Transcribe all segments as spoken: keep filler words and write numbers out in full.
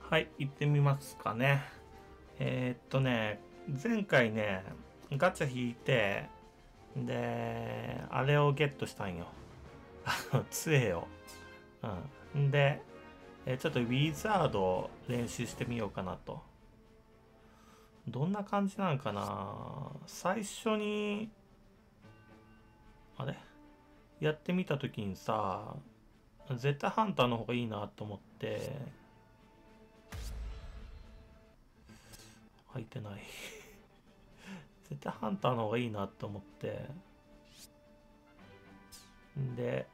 はい、行ってみますかね。えー、っとね、前回ね、ガチャ引いて、で、あれをゲットしたんよ。あの、杖を。うん。で、えーちょっとウィザードを練習してみようかなと。どんな感じなんかな。最初に、あれやってみたときにさ、絶対ハンターの方がいいなと思って、開いてない。絶対ハンターの方がいいなと思って、で、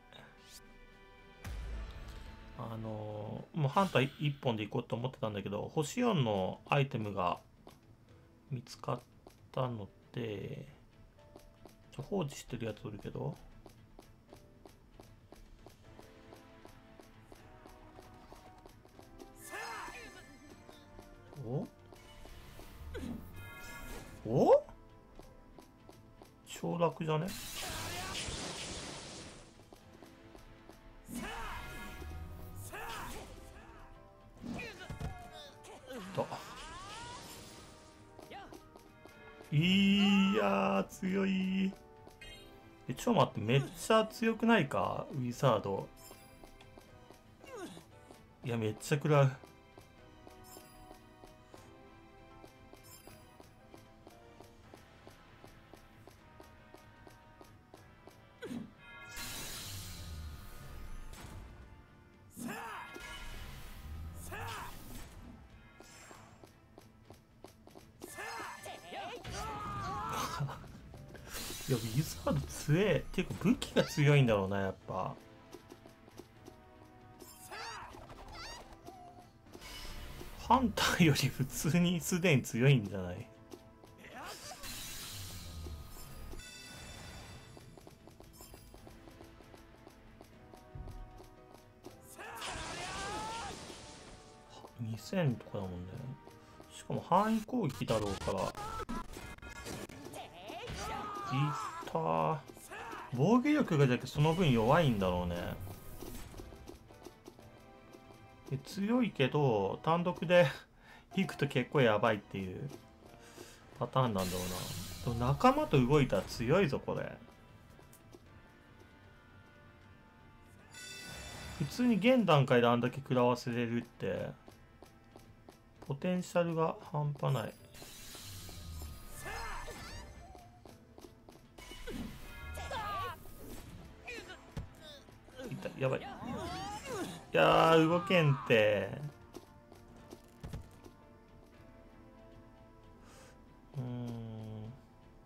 あのーもうハンター一本で行こうと思ってたんだけど、星よんのアイテムが見つかったので、ちょ放置してるやつおるけど、おお超楽じゃね。といやー強い。え、ちょっと待って、めっちゃ強くないかウィザード。いや、めっちゃ食らう。いや、ウィザード強え。っていうか武器が強いんだろうな、やっぱ。ハンターより普通にすでに強いんじゃない？にせんとかだもんね。しかも範囲攻撃だろうから。いったー。防御力がじゃけその分弱いんだろうね。で強いけど、単独で行くと結構やばいっていうパターンなんだろうな。でも仲間と動いたら強いぞ、これ。普通に現段階であんだけ食らわせれるって、ポテンシャルが半端ない。痛い、やばい。いやー、動けんって。うーん。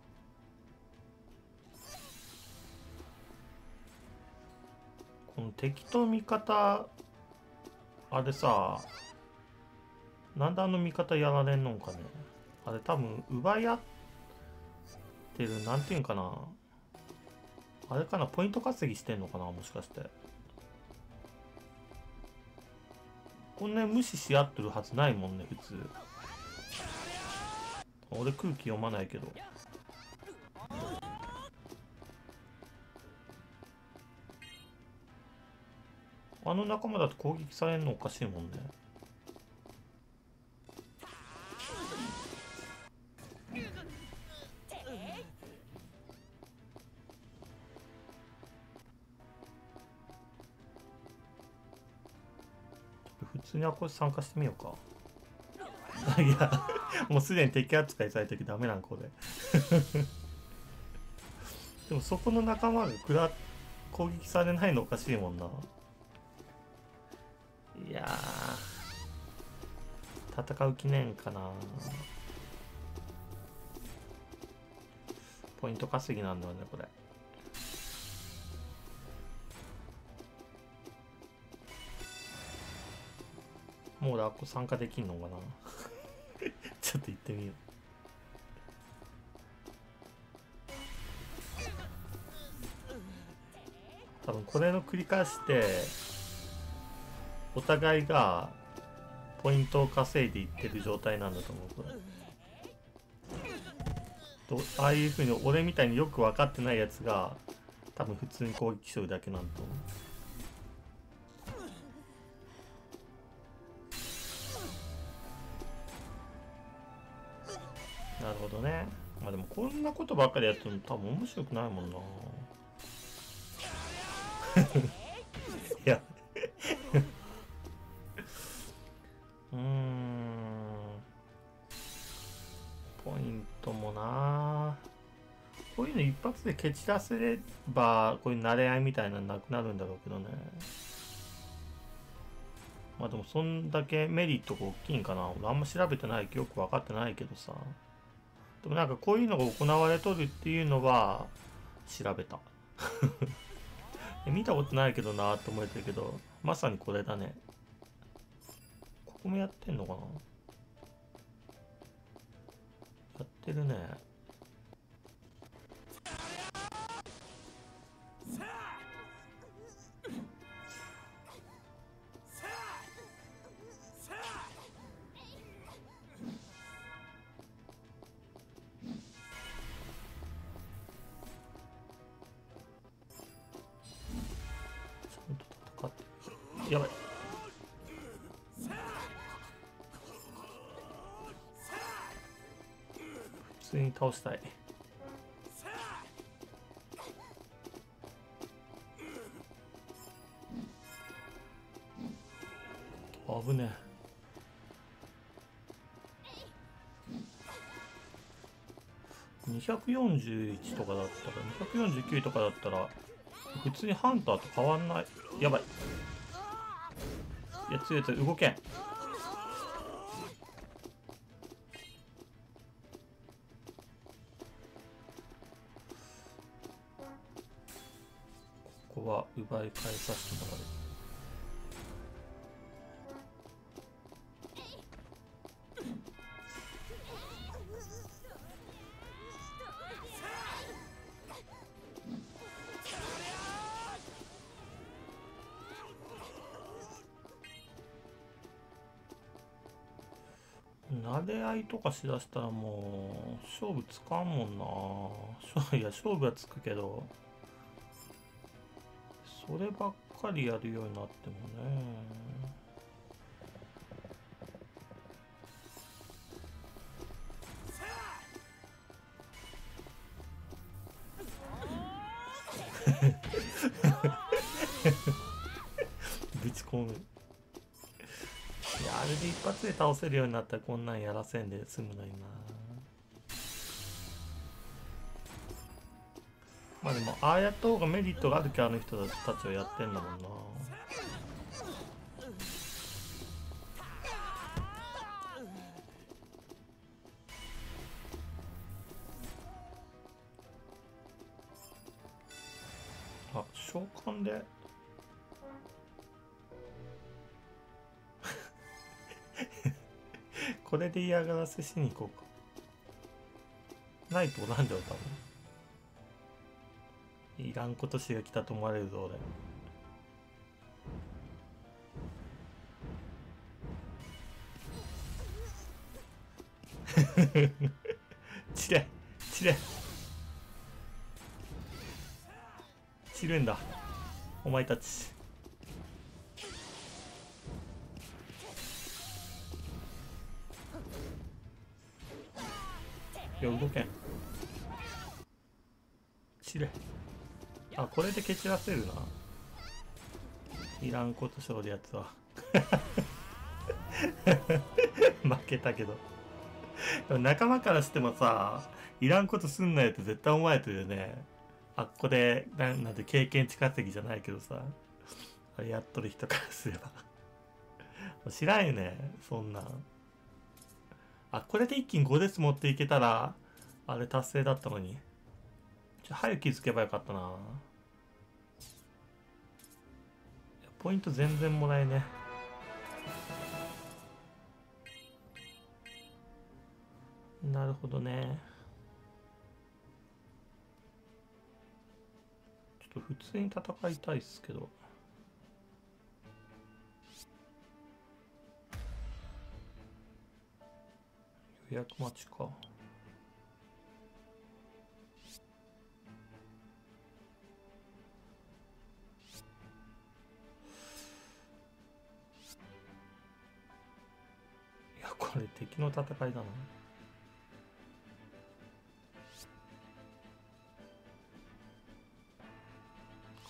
この敵と味方、あれさ、なんであの味方やられんのんかね。あれ多分奪い合ってる、なんていうんかな。あれかな、ポイント稼ぎしてんのかな、もしかして。こんなに無視し合ってるはずないもんね、普通。俺空気読まないけど。あの仲間だと攻撃されんのおかしいもんね。普通にあこれ参加してみようか。いや、もうすでに敵扱いされてるけどダメなんこれ。でもそこの仲間がくら攻撃されないのおかしいもんな。いやー、戦う気ねんかな。ポイント稼ぎなんだよね、これ。もうラッコ参加できんのかな。ちょっと行ってみよう。多分これの繰り返してお互いがポイントを稼いでいってる状態なんだと思う。これとああいう風に俺みたいによく分かってないやつが多分普通に攻撃しとるだけなんだと思う。 なるほどね。まあでもこんなことばっかりやっても多分面白くないもんな。いやうーん、ポイントもな。こういうの一発で蹴散らせればこういう慣れ合いみたいなのなくなるんだろうけどね。まあでもそんだけメリットが大きいんかな。俺あんま調べてないよく分かってないけどさ。でもなんかこういうのが行われとるっていうのは調べた。見たことないけどなって思えてるけど、まさにこれだね。ここもやってんのかな。やってるね。やばい。普通に倒したい。危ねえ。にひゃくよんじゅういちとかだったらにひゃくよんじゅうきゅうとかだったら普通にハンターと変わんない。やばい。いや強い強い、動けん。ここは奪い返させてもらう。撫で合いとかしだしたらもう勝負つかんもんな。いや勝負はつくけどそればっかりやるようになってもね。ぶち込む。いやあれで一発で倒せるようになったらこんなんやらせんで済むのにな。まあでもああやった方がメリットがあるけあの人たちはやってんだもんな。あ、召喚でこれで嫌がらせしに行こうか。ないとなんでよ多分。いらんことしが来たと思われるぞ俺。散れ散れ散るんだお前たち。いや動けん。散れ。あ、これで蹴散らせるな。いらんことしょるやつは。負けたけど。でも仲間からしてもさ、いらんことすんなよって絶対思われてるよね。あっこでな、なんて経験値稼ぎじゃないけどさ、あれやっとる人からすれば知らんよねそんなん。あ、これで一気にごデス持っていけたらあれ達成だったのに。ちょ早く気づけばよかったな。ポイント全然もらえね。なるほどね。ちょっと普通に戦いたいっすけど。予約待ちか。いやこれ敵の戦いだな。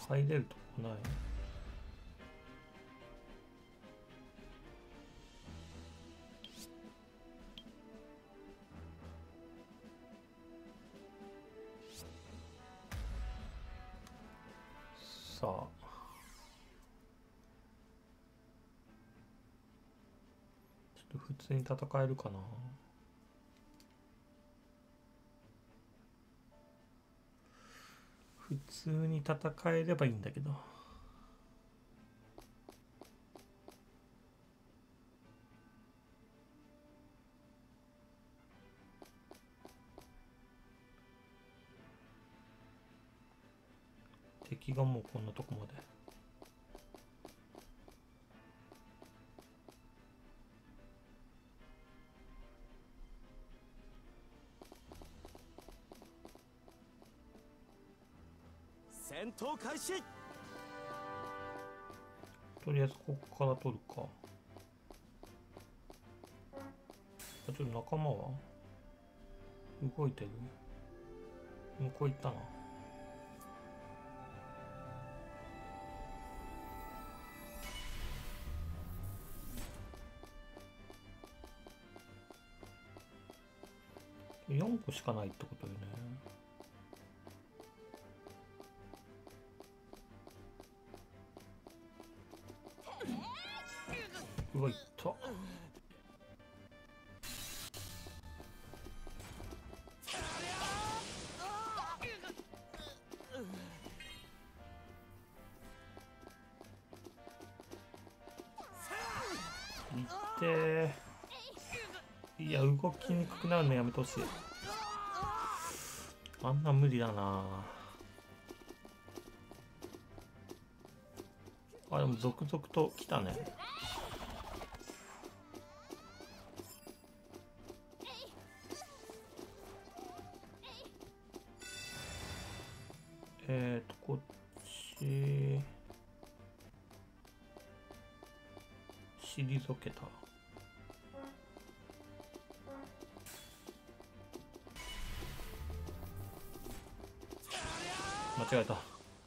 入れるとこない。さあ、ちょっと普通に戦えるかな。普通に戦えればいいんだけど。敵がもうこんなとこまで。 戦闘開始。 とりあえずここから取るか。あ、ちょっと仲間は動いてる。向こう行ったな。よんこしかないってことよね。うわ、いった。いってー。いや、動きにくくなるのやめてほしい。あんな無理だな。あ、でも続々と来たね。えーと、こっち、退けた。間違えた。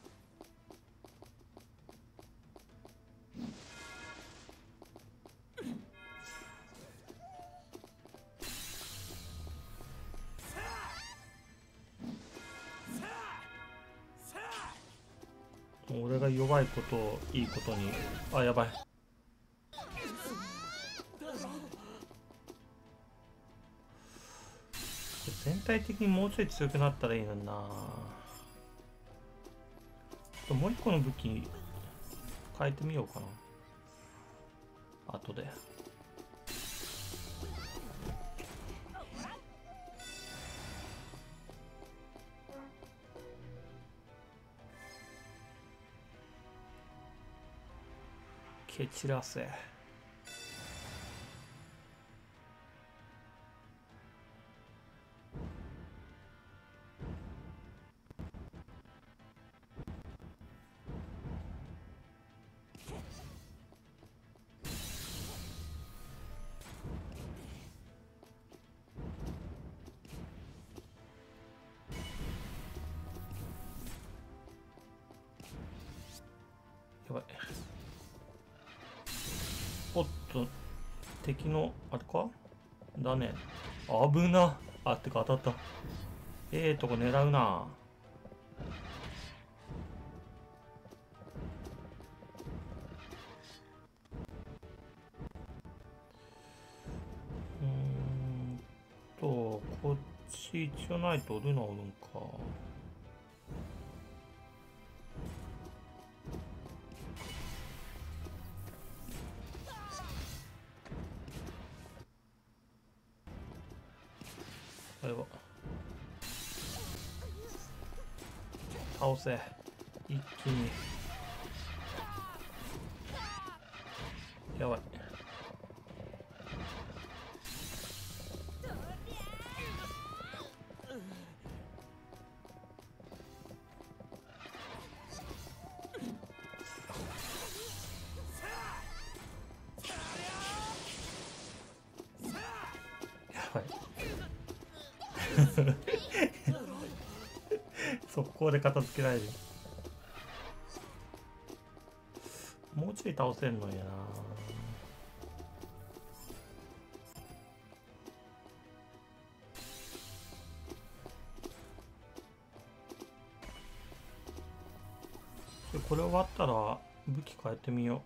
俺が弱いことをいいことに。あ、やばい。全体的にもうちょい強くなったらいいのにな。もう一個の武器変えてみようかな、後で。蹴散らせ。やばい。おっと、敵のあれかだね。危な。あ、ってか当たった。ええー、とこ狙うな。うーんとこっち一応ないとルナおるんか。あれは倒せ。一気に。やばい。やばい。速攻で片付けられる。 い倒せんのやな。でこれ終わったら武器変えてみよう。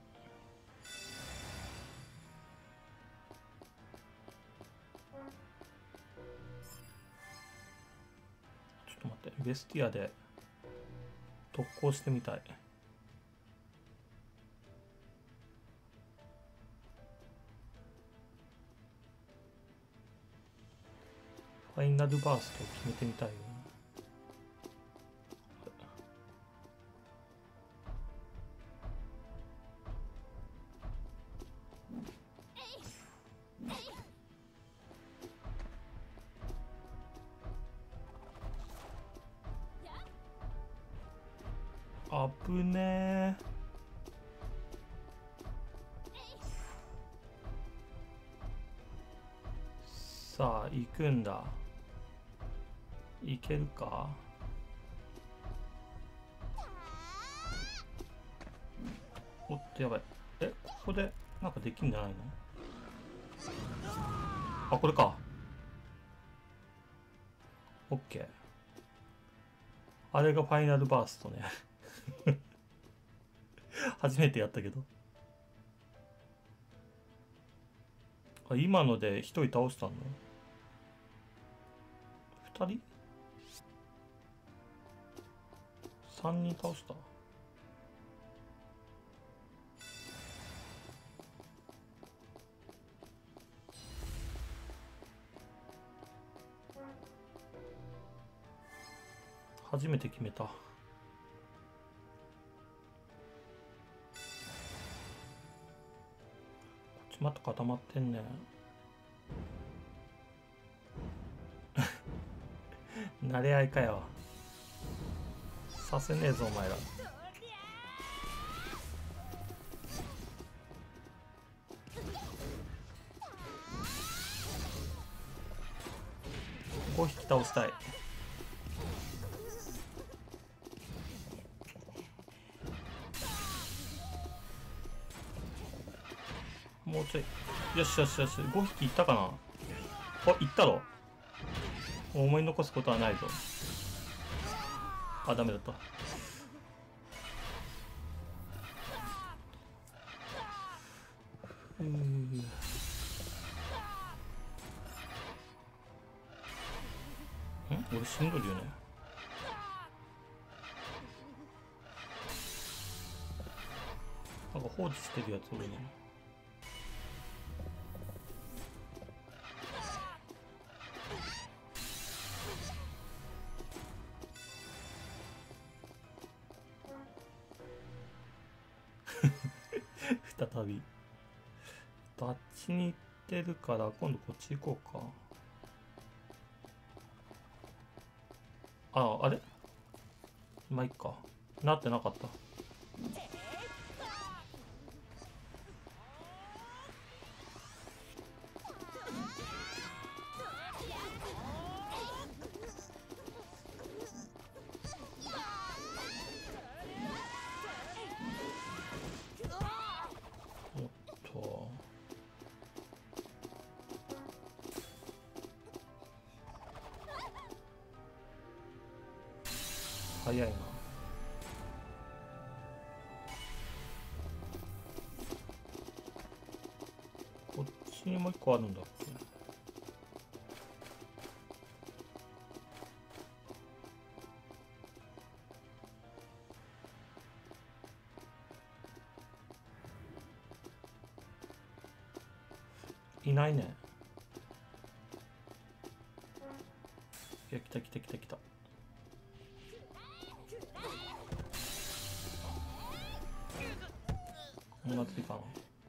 ちょっと待って、ベスティアで特攻してみたい。ファイナルバーストを決めてみたいよ。あぶねー。さあ行くんだ。いけるか。おっとやばい。え、ここでなんかできんじゃないの。あ、これか。オッケー。あれがファイナルバーストね。初めてやったけど。あ、今ので一人倒したの？二人？三人倒した？初めて決めた。こっちまた固まってんね。慣れ合いかよ。させねえぞお前ら。ごひき倒したい。もうちょい。よしよしよし。ごひきいったかな。あ、いったろ。思い残すことはないぞ。あ、ダメだった。うーん。俺死んどるよね。なんか放置してるやつおるね。再びあっちに行ってるから今度こっち行こうか。あ、あれまあいっか。なってなかった。おっと。早いな。こっちにもう一個あるんだっけ。いないね。いや、来た来た来た来た。こんなついかな。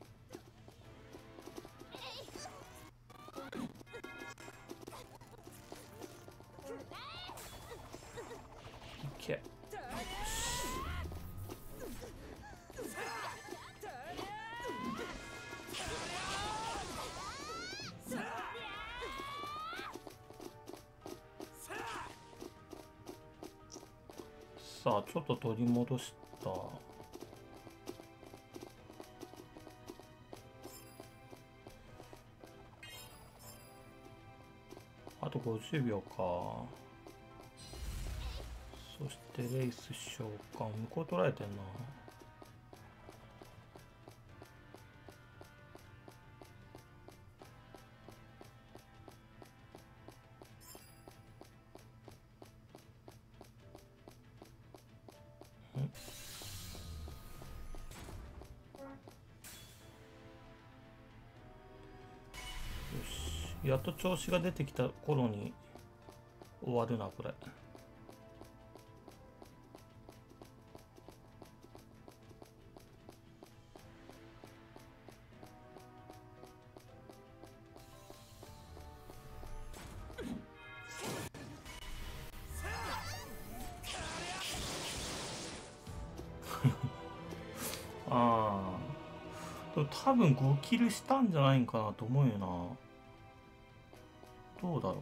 いけ。さあちょっと取り戻した。 とごじゅうびょうか。そしてレース召喚、向こう取られてんな。やっと調子が出てきた頃に終わるな、これ。ああ。でも多分ごキルしたんじゃないんかなと思うよな。どうだろ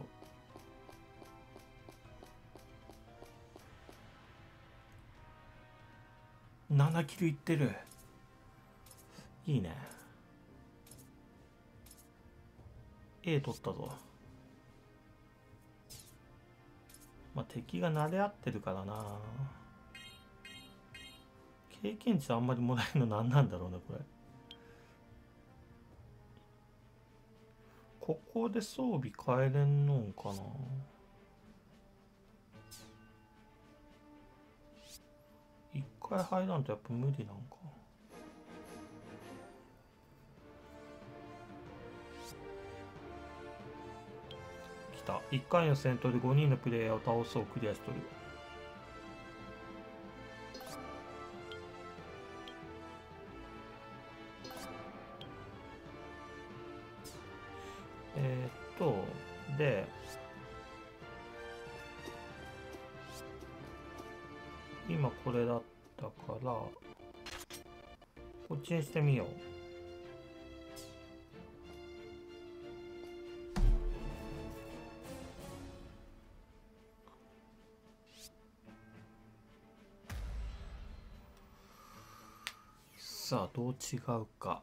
う。ななキルいってる。いいね。A 取ったぞ。まあ敵が慣れ合ってるからな。経験値あんまりもらえるの何なんだろうね、これ。ここで装備変えれんのんかな。一回入らんとやっぱ無理なんか。来た。いっかいの戦闘でごにんのプレイヤーを倒そう、クリアしとる。えー、っとで今これだったからこっちにしてみよう。さあどう違うか。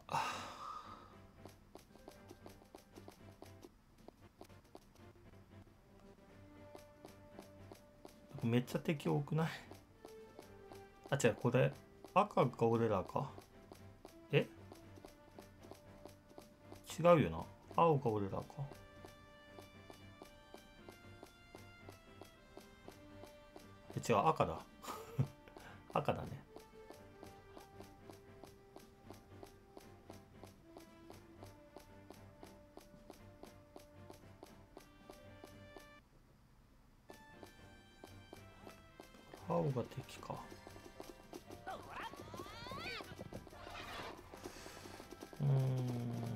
めっちゃ敵多くない？あ、違う、これ赤が俺らか。え？違うよな。青が俺らか。え、違う、赤だ。赤だね。青が敵か。うーん。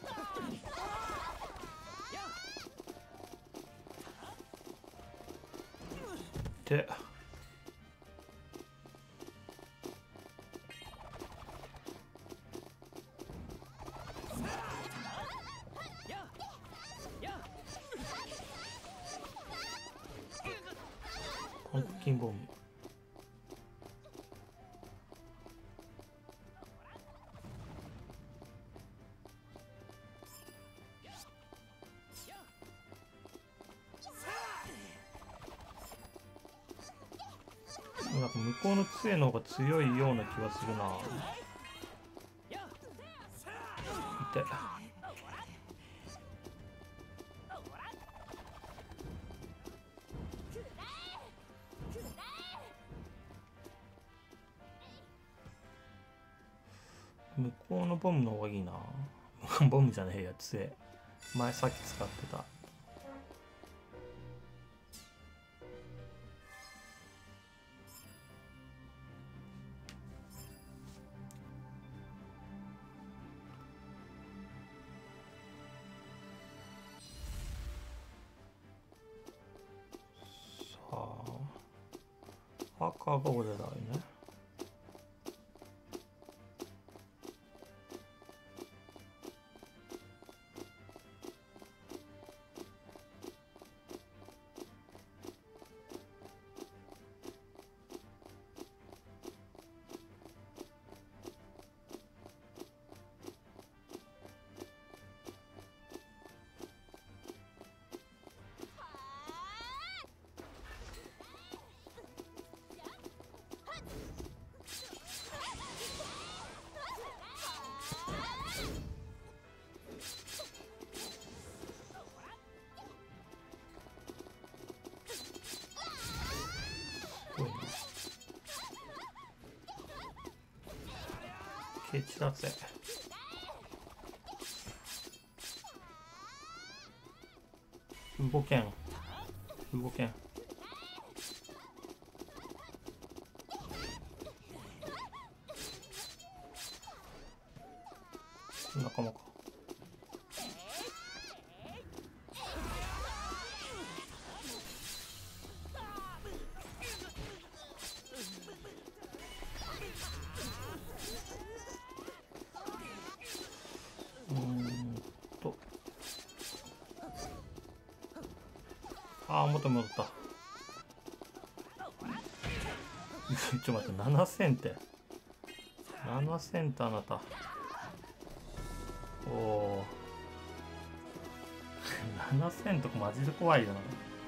で。パンプキンボム。なんか向こうの杖の方が強いような気がするな。痛い。向こうのボムの方がいいな。ボムじゃねえや、杖。前さっき使ってた。赤が俺らよね。 蹴散らせ。動けん動けん。仲間か。うーんとああ元に戻った。ちょっと待って、ななせんってななせんってあなた。おおななせんとかマジで怖いよ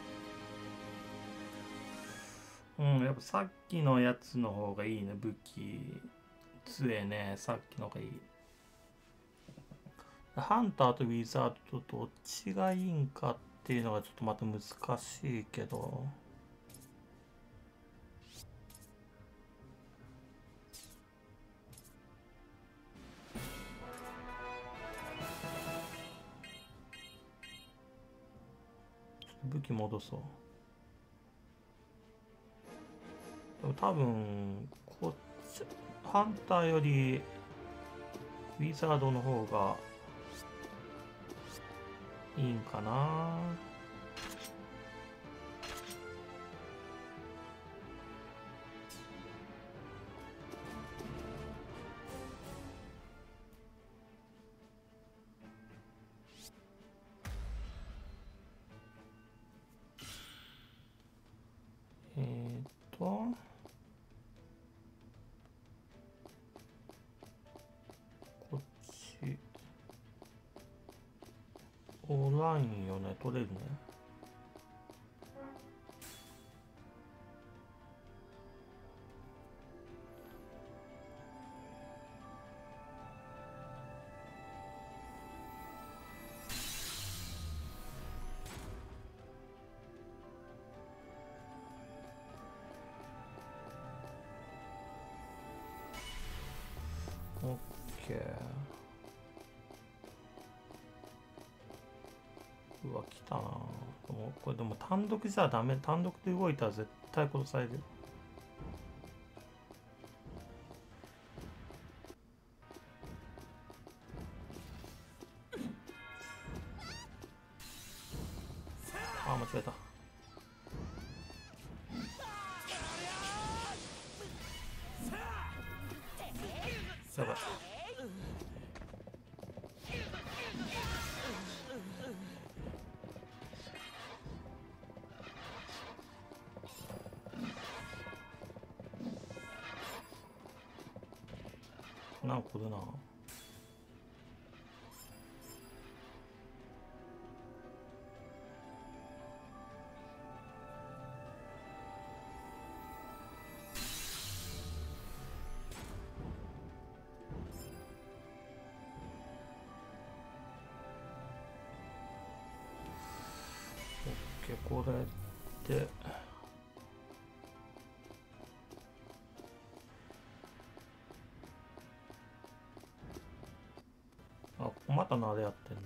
な。うん、やっぱさっきのやつの方がいいね。武器杖ね、さっきの方がいい。ハンターとウィザードとどっちがいいんかっていうのがちょっとまた難しいけど、武器戻そう。でも多分こっちハンターよりウィザードの方がいいんかな。えーっとこっちおらんよね。取れるね。オッケー。うわ来たな。でもこれでも単独じゃダメ。単独で動いたら絶対殺される。あ、間違えた。やばい。なんかこれな。これであ、またなでやってんな。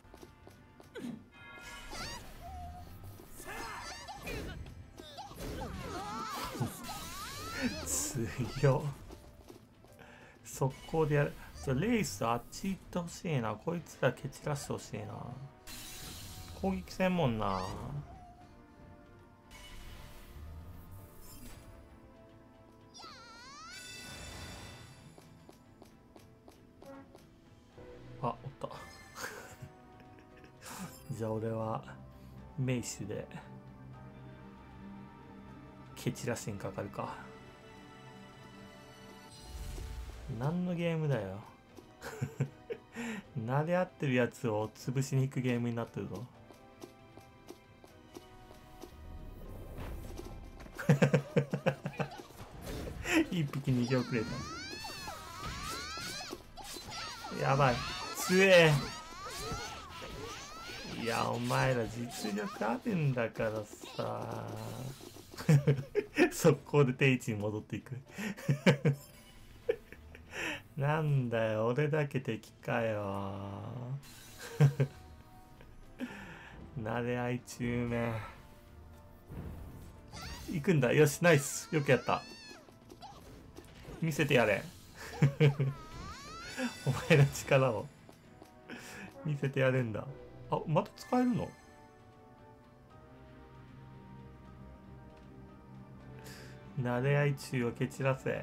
強っ。速攻でやる。ちょレイスあっち行ってほしいな。こいつら蹴散らしてほしいな。攻撃せんもんな。あ、おった。じゃあ俺はメイシュで蹴散らしにかかるか。何のゲームだよ。撫で合ってるやつを潰しに行くゲームになってるぞ。一匹逃げ遅れた。やばい。強え。いや、お前ら実力あるんだからさ。速攻で定位置に戻っていく。 なんだよ、俺だけ敵かよ。なれ合い中め。行くんだ。よし、ナイス。よくやった。見せてやれ。お前の力を見せてやるんだ。あ、また使えるの？なれ合い中を蹴散らせ。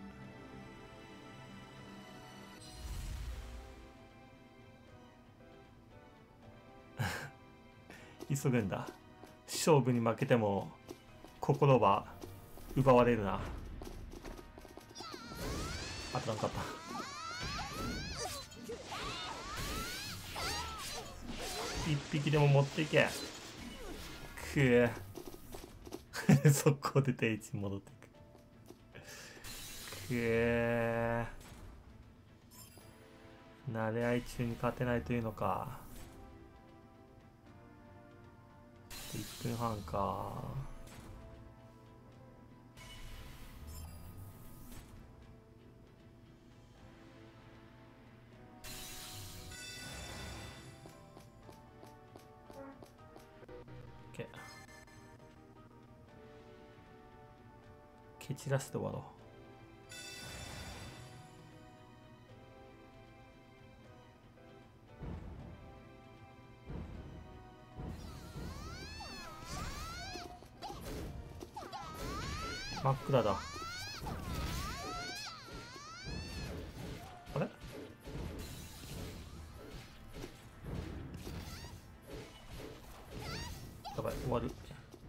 急ぐんだ。勝負に負けても心は奪われるな。当たらんかった。一匹でも持っていけ。くえ。速攻で定位置に戻っていく。くえ。慣れ合い中に勝てないというのか。いっぷんはんか。OK。蹴散らして終わろう。真っ暗だ。あれ？やばい、終わる。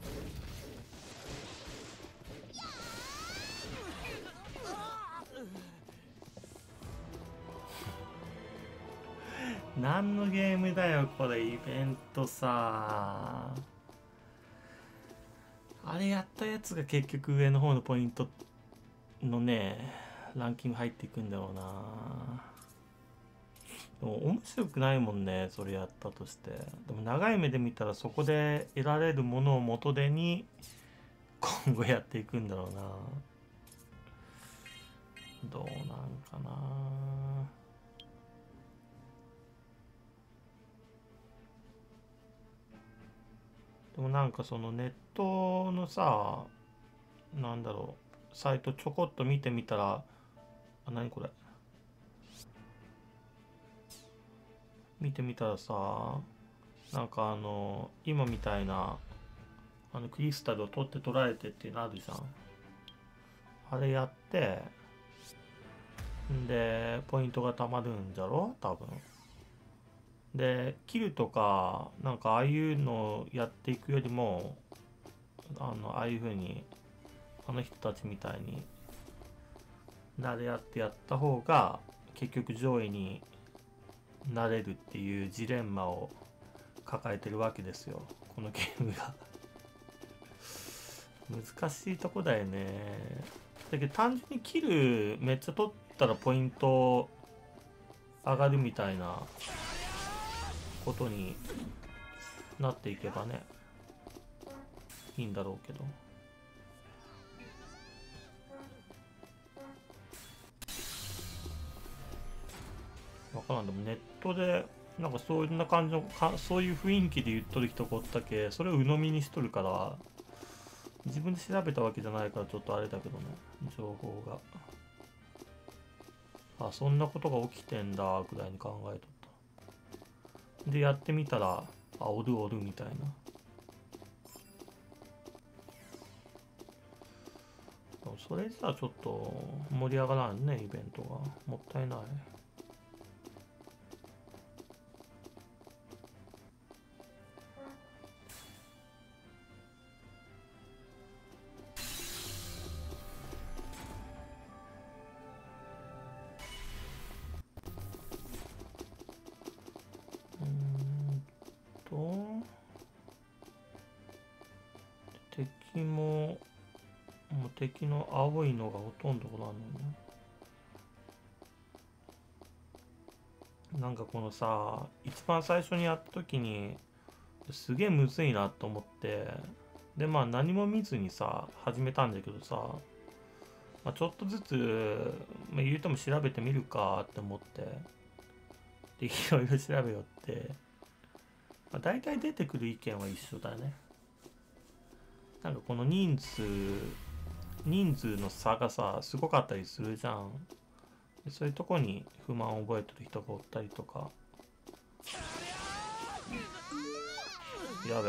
何のゲームだよこれ、イベントさ。あれやったやつが結局上の方のポイントのねランキング入っていくんだろうな。でも面白くないもんね、それやったとして。でも長い目で見たらそこで得られるものを元手に今後やっていくんだろうな。どうなんかな。でもなんかそのネットのさ、なんだろう、サイトちょこっと見てみたら、あ、何これ。見てみたらさ、なんかあの、今みたいな、あのクリスタルを取って取られてっていうのあるじゃん。あれやって、んで、ポイントがたまるんじゃろ多分。で、キルとか、なんかああいうのをやっていくよりも、あの、ああいう風に、あの人たちみたいに、慣れ合ってやった方が、結局上位になれるっていうジレンマを抱えてるわけですよ、このゲームが。難しいとこだよね。だけど単純にキルめっちゃ取ったらポイント上がるみたいなことになっていけばね、いいんだろうけど。わからん。でもネットでなんかそんな感じのか、そういう雰囲気で言っとる人がおったけ、それを鵜呑みにしとるから、自分で調べたわけじゃないからちょっとあれだけどね、情報が。あ、そんなことが起きてんだぐらいに考えとった。で、やってみたら、あ、おるおるみたいな。それじゃあちょっと盛り上がらんね、イベントが。もったいない。うーんと、敵も、もう敵の青いのがほとんどおらんのね。なんかこのさ、一番最初にやった時にすげえむずいなと思って、でまあ何も見ずにさ始めたんだけどさ、 まあ、ちょっとずつ、まあ、言うても調べてみるかって思ってでいろいろ調べよって、まあ、大体出てくる意見は一緒だね。なんかこの人数人数の差がさすごかったりするじゃん。そういうとこに不満を覚えてる人がおったりとか。やべ、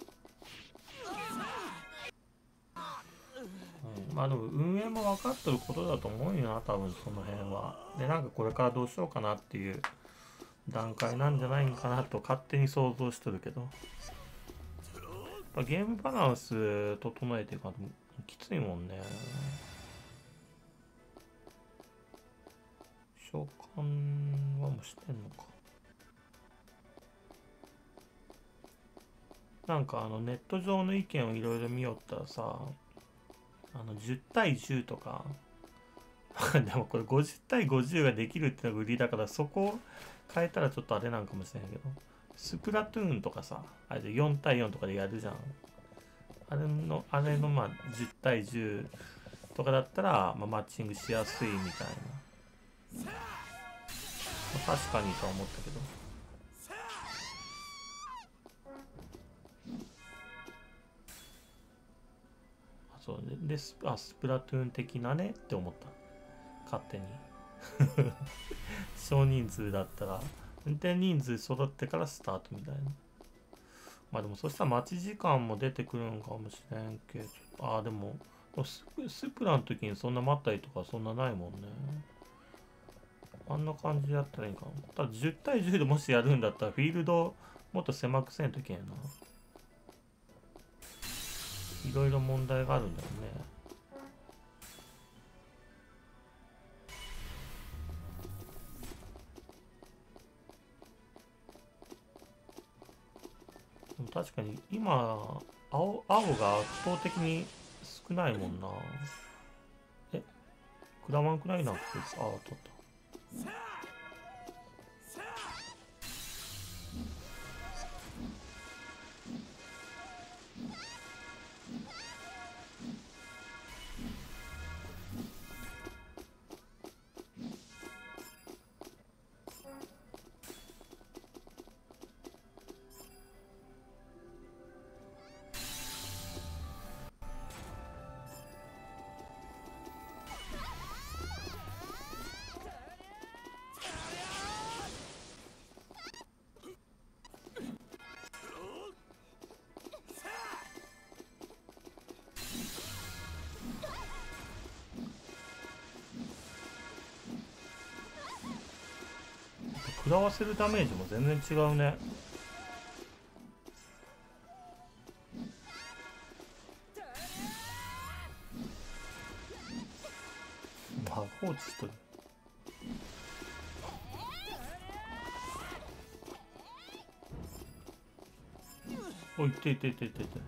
うん、まあでも運営も分かってることだと思うよな、多分その辺は。でなんかこれからどうしようかなっていう段階なんじゃないかなと勝手に想像しとるけど、やっぱゲームバランス整えていかんときついもんね。召喚はもうしてんのか。なんかあのネット上の意見をいろいろ見よったらさ、あのじゅうたいじゅうとかでもこれごじゅうたいごじゅうができるってのが売りだから、そこを変えたらちょっとあれなんかもしれんけど、スプラトゥーンとかさ、あれでよんたいよんとかでやるじゃん。あれのあれのまあじゅうたいじゅうとかだったら、まあ、マッチングしやすいみたいな、まあ、確かにとは思ったけど。あそうでスあスプラトゥーン的なねって思った、勝手に少人数だったら運転人数揃ってからスタートみたいな。まあでもそしたら待ち時間も出てくるんかもしれんけど、ああでもスプスプラの時にそんな待ったりとかそんなないもんね。あんな感じやったらいいかな。ただじゅうたいじゅうでもしやるんだったらフィールドもっと狭くせんといけんな。いろいろ問題があるんだよね。でも確かに今青青が圧倒的に少ないもんな。えクラマンくらいなんかこいつ。ああ取った。食らわせるダメージも全然違うね。まあ放置しとる。おいていていていていて。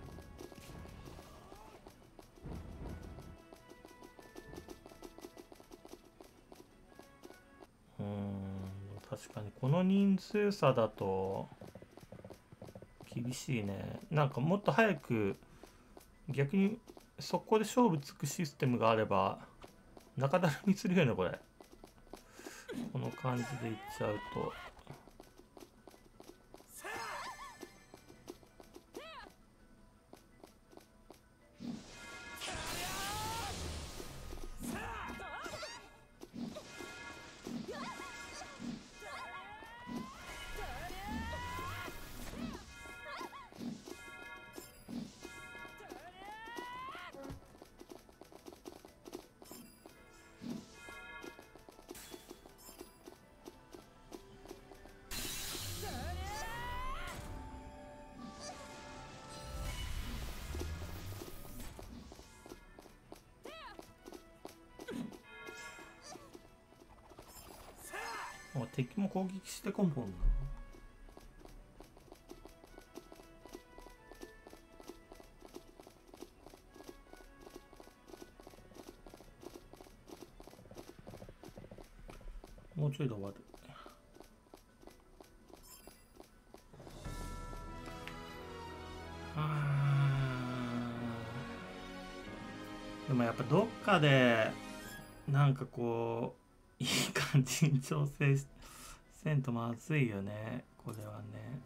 うーん確かにこの人数差だと厳しいね。なんかもっと早く逆にそこで勝負つくシステムがあれば中だるみするよねこれ。この感じでいっちゃうと。あ敵も攻撃してこんもんな。もうちょいで終わる。あでもやっぱどっかでなんかこういい感じに調整しせんとまずいよねこれはね。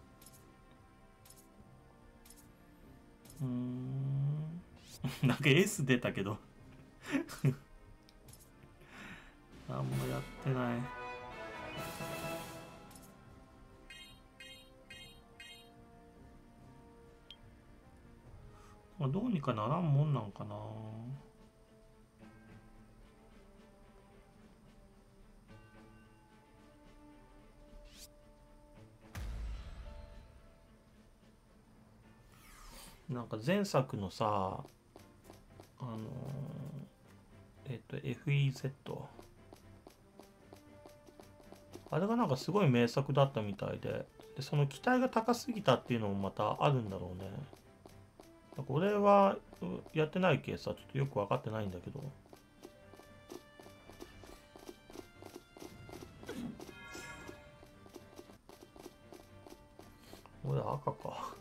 うーんなんか S 出たけど何もやってない。まあ、どうにかならんもんなんかな。なんか前作のさあのー、えっと エフイーゼット あれがなんかすごい名作だったみたいで、でその期待が高すぎたっていうのもまたあるんだろうね。なんか俺はやってないけさちょっとよく分かってないんだけど。俺赤か。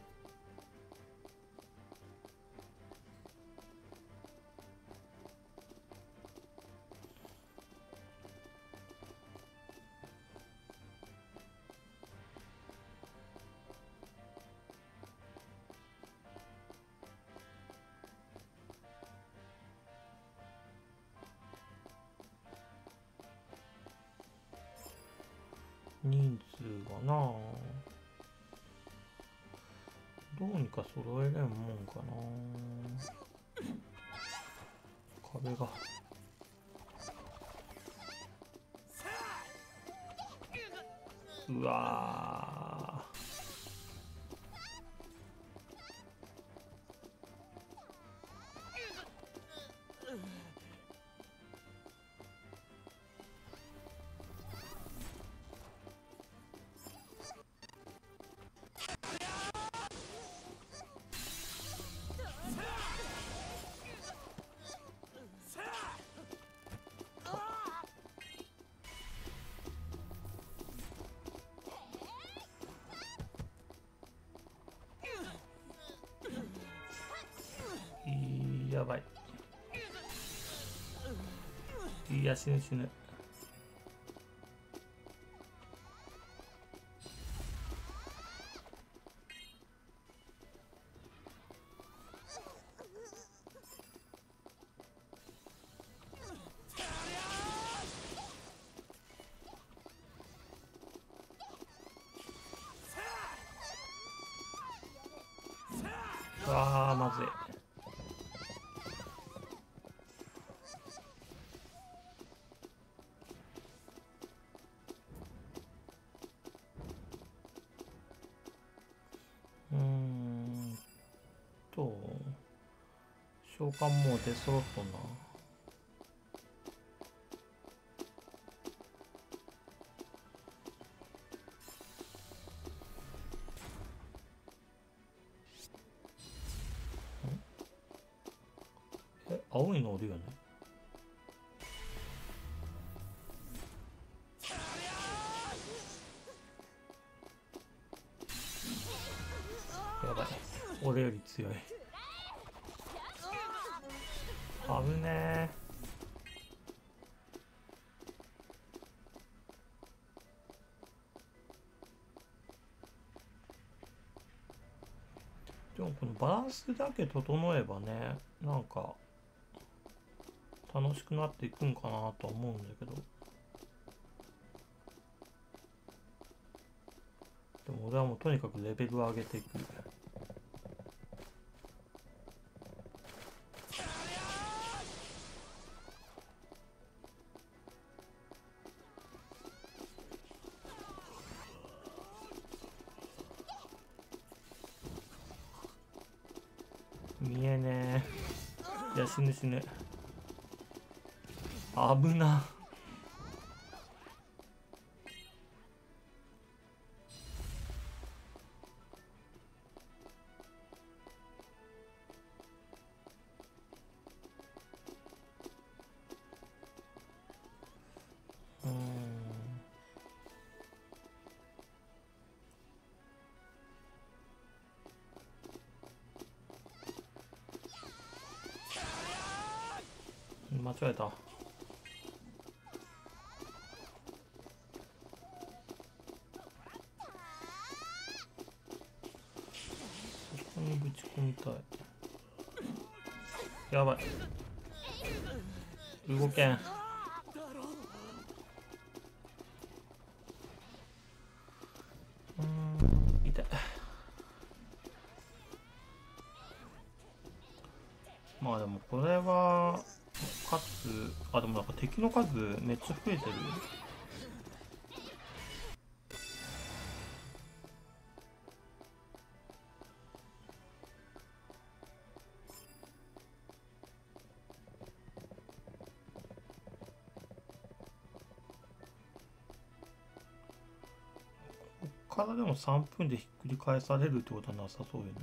人数がなどうにか揃えれんもんかな。壁がうわーやばい。いや死ぬ死ぬ。あーまずい。うーんと召喚もう出揃っとんな。え青いのおるよね。やばい俺より強い。危ねえ。でもこのバランスだけ整えばねなんか楽しくなっていくんかなとは思うんだけど、でも俺はもうとにかくレベルを上げていく。見えねえ。いや死ぬ死ぬ。危な。うーん間違えた。 こにぶち込みたい。やばい、動けん。うーん、痛い。まあでもこれは勝つ。あ、でもなんか敵の数めっちゃ増えてる。こっからでもさんぷんでひっくり返されるってことはなさそうよね。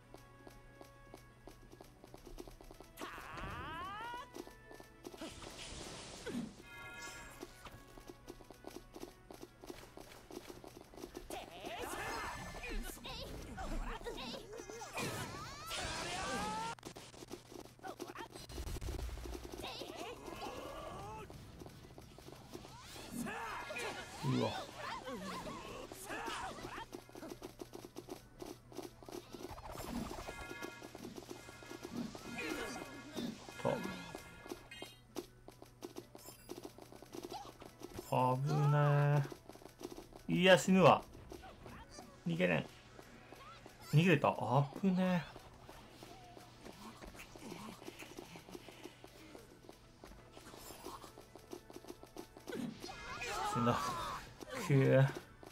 うわ、と危ねえ。いや死ぬわ。逃げれん。逃げれた。危ねえ。死んだ。くぅ。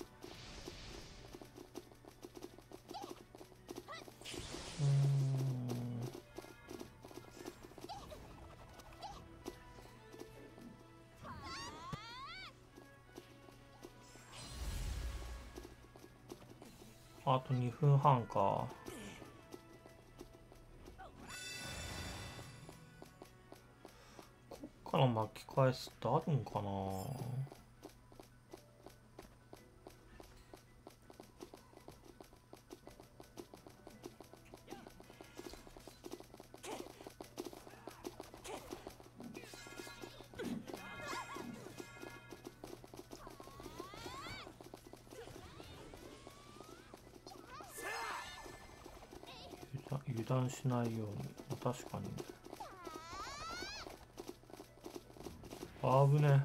あとにふんはんか。こっから巻き返すってあるんかな。油断しないように。確かにあぶね。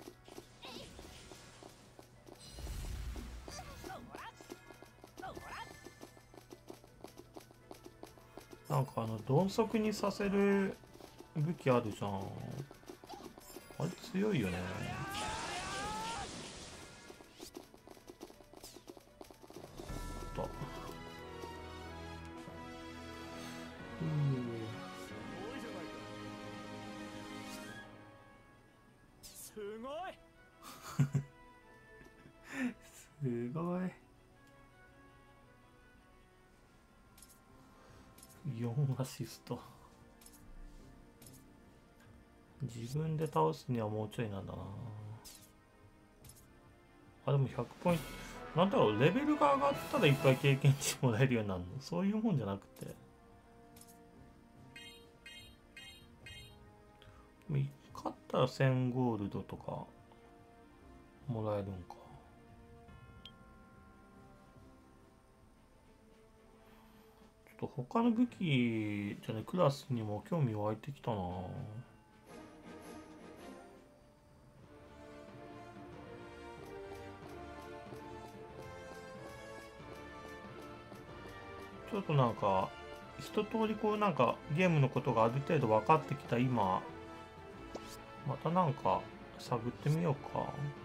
なんかあの鈍足にさせる武器あるじゃん。あれ強いよね。とすごいすごい。よんアシスト。自分で倒すにはもうちょいなんだな。あ、でもひゃくポイント。なんだろう、レベルが上がったらいっぱい経験値もらえるようになるの。そういうもんじゃなくて。勝ったらせんゴールドとかもらえるんか。ちょっと他の武器じゃね、クラスにも興味湧いてきたな。ちょっとなんか一通りこうなんかゲームのことがある程度分かってきた今、またなんか探ってみようか。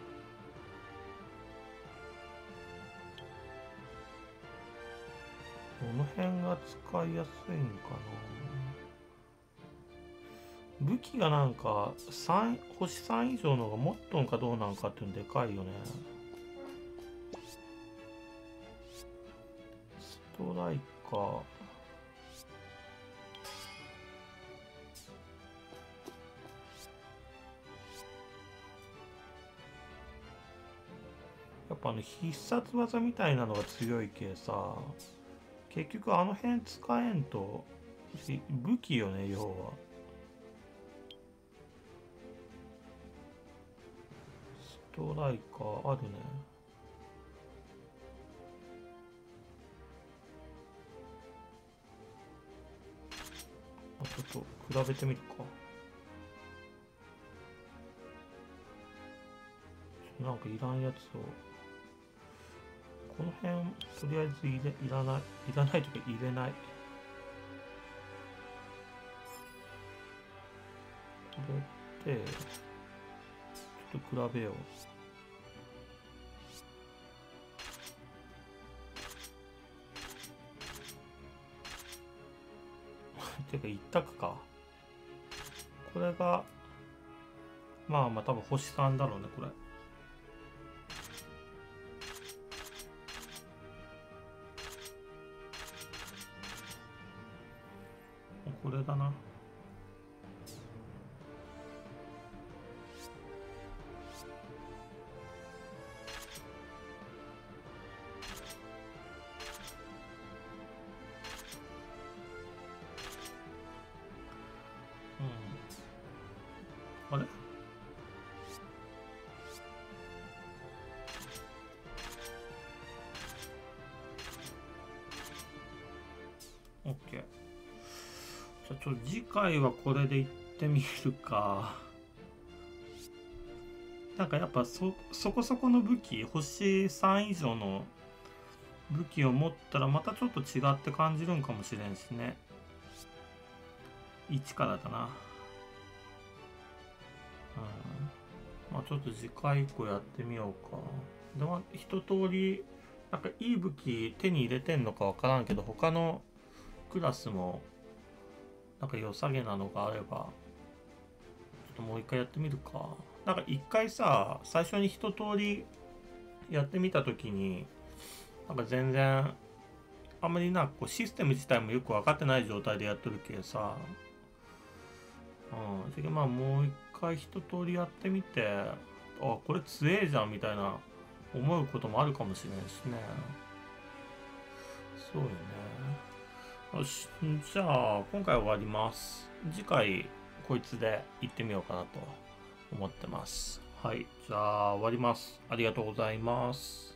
どの辺が使いやすいんかな。武器がなんかさん星さん以上のが持っとんかどうなんかっていうのでかいよね。ストライカー。やっぱあの必殺技みたいなのが強いけさ、結局あの辺使えんと武器よね、要は。ストライカーあるね。 ちょっと比べてみるか。なんかいらんやつをこの辺とりあえず入れいらないいらないとか入れない。入れてちょっと比べよう。てか一択か。これがまあまあ多分星さんだろうねこれ。これだな。うん。あれ？オッケー。じゃあちょっと次回はこれでいってみるか。なんかやっぱそそこそこの武器、星さん以上の武器を持ったらまたちょっと違って感じるんかもしれんしね。いちからだな。うん。まあちょっと次回以降やってみようか。でも一通りなんかいい武器手に入れてんのかわからんけど、他のクラスもなんか良さげなのがあればちょっともう一回やってみるか。なんか一回さ、最初に一通りやってみたときになんか全然あんまりなんかこうシステム自体もよく分かってない状態でやっとるけさ、うん、それまあもう一回一通りやってみて、あこれ強えじゃんみたいな思うこともあるかもしれないしね。そうよね。よし、じゃあ今回は終わります。次回こいつで行ってみようかなと思ってます。はい、じゃあ終わります。ありがとうございます。